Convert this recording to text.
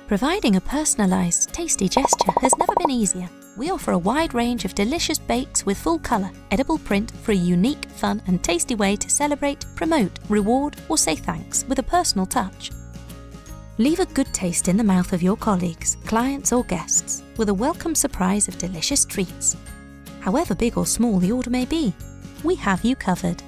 Providing a personalised, tasty gesture has never been easier. We offer a wide range of delicious bakes with full colour, edible print for a unique, fun and tasty way to celebrate, promote, reward or say thanks with a personal touch. Leave a good taste in the mouth of your colleagues, clients or guests with a welcome surprise of delicious treats. However big or small the order may be, we have you covered.